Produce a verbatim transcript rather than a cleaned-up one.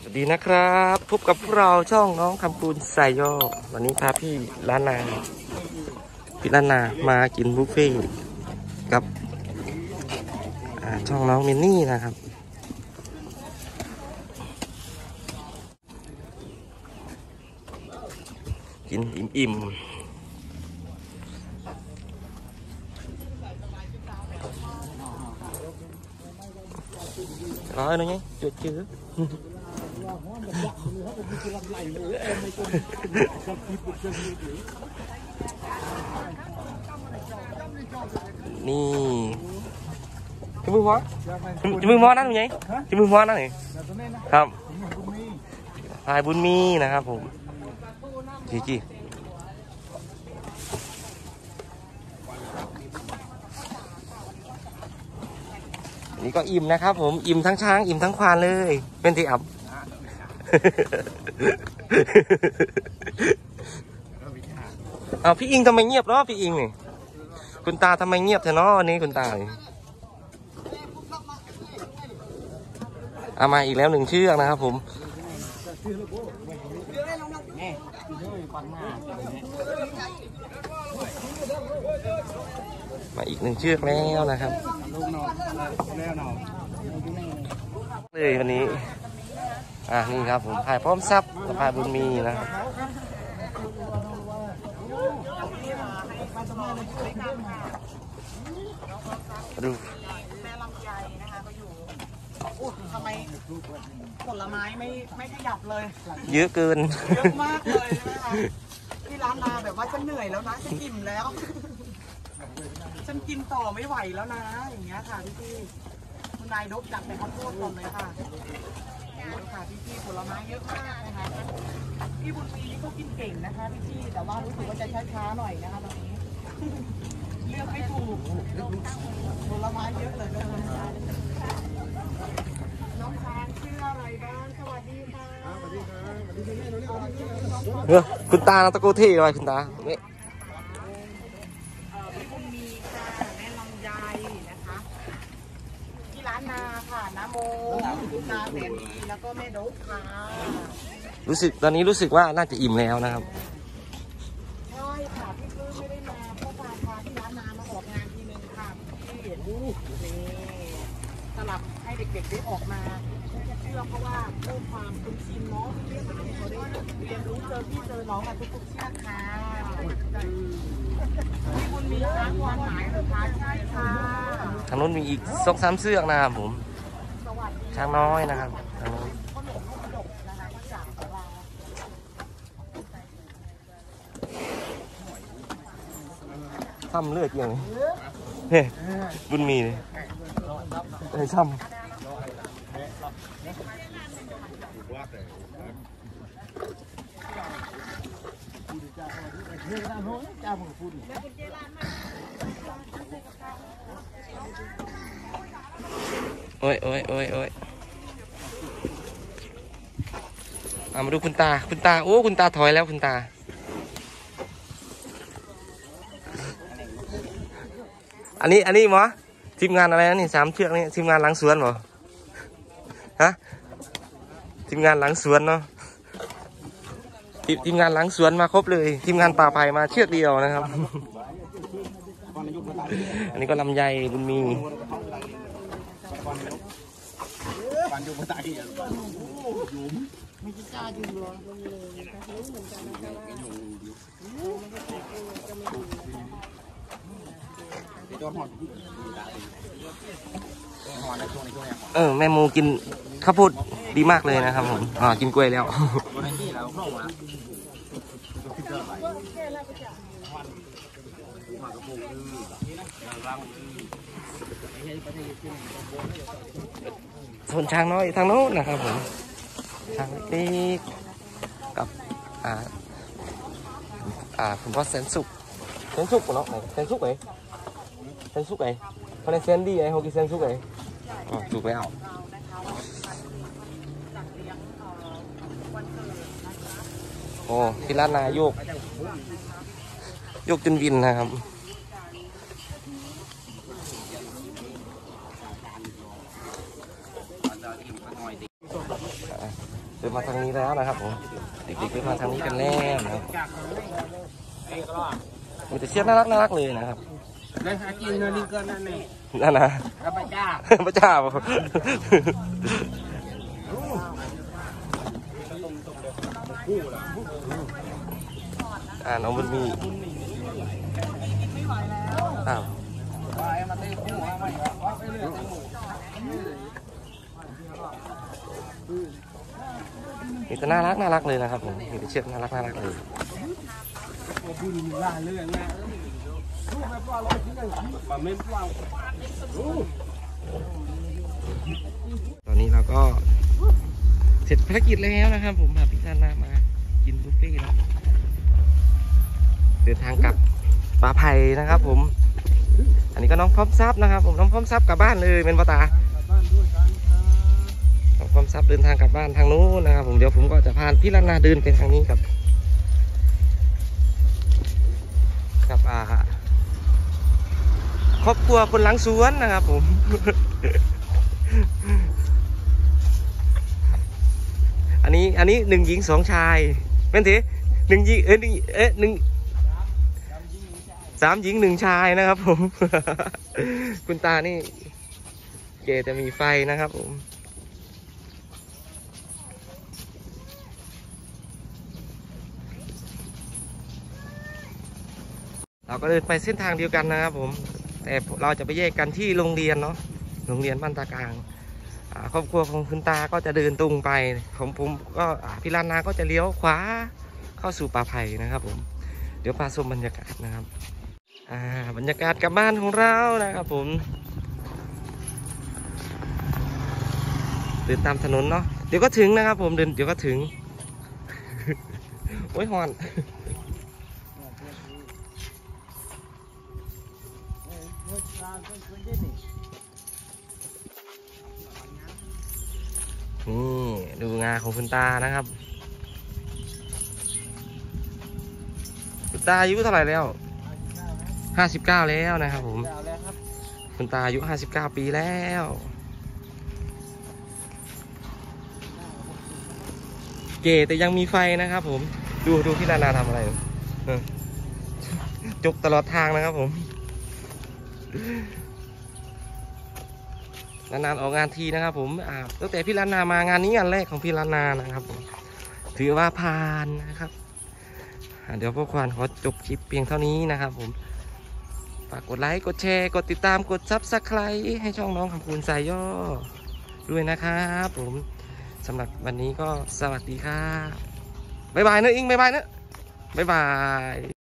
สวัสดีนะครับพบกับพวกเราช่องน้องคำปูนใส่ย่อวันนี้พาพี่ล้านนาพี่ล้านนามากินบุฟเฟ่กับช่องน้องมินนี่นะครับกินอิ่มๆร้อยหน่อยไงจุดจื้อนี่จะมือหัวจะมือหัวนั่นไงจะมือหัวนั่นไงครับพายบุญมีนะครับผมจีจีนี่ก็อิ่มนะครับผมอิ่มทั้งช้างอิ่มทั้งควานเลยเป็นที่อับเอาพี่อิงทำไมเงียบเนาะพี่อิงนี่คุณตาทำไมเงียบเถอะเนาะวันนี้คุณตาเอามาอีกแล้วหนึ่งเชือกนะครับผมมาอีกหนึ่งเชือกแล้วนะครับเลยวันนี้อ่ะนี่ครับผมพายพร้อมซับกับพายบุญมีนะครับดูแม่ลำไยนะคะก็อยู่อู้ทำไมผลไม้ไม่ไม่ขยับเลยเยอะเกินเยอะมากเลยนะคะที่ร้านนาแบบว่าฉันเหนื่อยแล้วนะฉันอิ่มแล้วฉันกินต่อไม่ไหวแล้วนะอย่างเงี้ยค่ะพี่พี่คุณนายดกจัดไปข้าวโพดก่อนเลยค่ะค่ะพี่พี่ผลไม้เยอะมากนะคะพี่บุญมีนี่เขากินเก่งนะคะพี่พี่แต่ว่ารู้สึกว่าจะช้าๆหน่อยนะคะตอนนี้เลือกไม่ถูกผลไม้เยอะเลยนะคะน้องช้างชื่ออะไรบ้างสวัสดีค่ะสวัสดีค่ะคุณตาตะโกเท่อะไรคุณตาเนี่ยพี่บุญมีค่ะแม่ลำไยนะคะที่ร้านนาค่ะน้าโมคุณตาแสนดีแล้วก็แม่ดกค่ะรู้สึกตอนนี้รู้สึกว่าน่าจะอิ่มแล้วนะครับใช่ค่ะพี่ปื้มไม่ได้มาเพราะพาพาที่ร้านนามาออกงานทีนึงค่ะพี่เห็นนี่สลับให้เด็กๆได้ออกมาเชื่อเพราะว่าเพิ่มความคุ้นชินเนาะเรียนรู้เขาได้เรียนรู้เจอพี่เจอน้องมาทุกๆเชือกค่ะพี่บุญมีช้างความหมายหรือคะใช่ค่ะทางนู้นมีอีกสองสามเชือกนะครับผมช้างน้อยนะครับทางนู้นซ้ำเลือดยังเฮ้บุญมีเลยไอ้ซ้ำโอ้ยโอ้ยโอ้ยโอ้ยเอามาดูคุณตาคุณตาโอ้คุณตาถอยแล้วคุณตาอันนี้อันนี้หมอทีมงานอะไรนะนี่สามเชือกนี่ทีมงานหลังสวนหรอฮะทีมงานหลังสวนเนาะทีมงานหลังสวนมาครบเลยทีมงานป่าไผ่มาเชือกเดียวนะครับอันนี้ก็ลำไยบุญมีเออแม่มูกินข้าวโพดดีมากเลยนะครับผมอ่ากินกล้วยแล้วส่วนช้างน้อยทางโน้นนะครับผมช้างเล็กกับอ่าอ่าคุณพ่อแสนสุขแสนสุขเนาะแสนสุขไหนแสนสุขไหนเขาในเซนดี้ไอ้เขากินแสนสุขไหนอ๋อถูกแล้วโอ้ที่ร้านนายกยกจนวินนะครับ อเดินมาทางนี้แล้วนะครับผมเด็กๆเดินมาทางนี้กันแล้วนะครับมีแต่เชือกน่ารักน่ารักเลยนะครับนั่นหากินนั่นนี่ก็นั่นนี่นั่นนะข้าพเจ้าพระเจ้าอ่าน้องบุญมีอ้าวมีแต่น่ารักน่ารักเลยนะครับผมมีแต่เชือกน่ารักน่ารักเลยตอนนี้เราก็เสร็จภารกิจแล้วนะครับผมพาพี่ท่านมากินบุฟเฟ่ต์แล้วเดินทางกลับป่าไผ่นะครับผมอันนี้ก็น้องพร้อมซับนะครับผมน้องพร้อมซับกลับบ้านเลยเป็นพ่อตาน้องพร้อมซับเดินทางกลับบ้านทางนู้นนะครับผมเดี๋ยวผมก็จะพาพี่ลันนาเดินไปทางนี้กับกับอ่าครอบครัวคนหลังสวนนะครับผม อันนี้อันนี้หนึ่งหญิงสองชายเป็นทีหนึ่งหญิงเอ๊ะเอ๊ะหนึ่งสามหญิงหนึ่งชายนะครับผม คุณตานี่เกจะมีไฟนะครับผมเราก็เดินไปเส้นทางเดียวกันนะครับผมแต่เราจะไปแยกกันที่โรงเรียนเนาะโรงเรียนบ้านตากลางครอบครัวของคุณตาก็จะเดินตรงไปของผมก็พี่ลานนาก็จะเลี้ยวขวาเข้าสู่ป่าไผ่นะครับผมเดี๋ยวพาชมบรรยากาศนะครับอ่าบรรยากาศกลับบ้านของเรานะครับผมเดินตามถนนเนาะเดี๋ยวก็ถึงนะครับผมเดินเดี๋ยวก็ถึง โอ้ยฮอนนี่ดูงาของคุณตานะครับคุณตาอายุเท่าไหร่แล้วห้าสิบเก้าแล้วนะครับผมคุณตาอายุห้าสิบเก้าปีแล้วเก๋แต่ยังมีไฟนะครับผมดูดูพี่ลานาทำอะไรจุกตลอดทางนะครับผมนานๆออกงานทีนะครับผมตั้งแต่พี่ลานามางานนี้งานแรกของพี่ลานานะครับผมถือว่าผ่านนะครับเดี๋ยวพวกควานขอจบคลิปเพียงเท่านี้นะครับผมฝากกดไลค์กดแชร์กดติดตามกดซับสไครต์ให้ช่องน้องคำคูณสายย่อด้วยนะครับผมสำหรับวันนี้ก็สวัสดีครับบ๊ายบายเนอะอิงบ๊ายบายเนอะบ๊ายบาย